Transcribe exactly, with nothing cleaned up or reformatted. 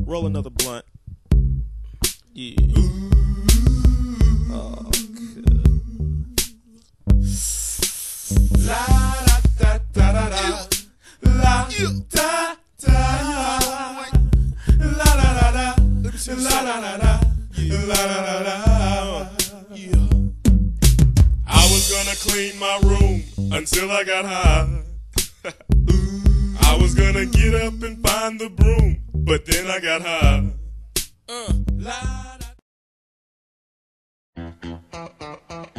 Roll another blunt. Yeah. Oh, good. La da da da da da. La da da. La la la la. La la la la. La la la la. Yeah. I was gonna clean my room until I got high. I was gonna get up and find the broom, but then I got high. Uh, la, da.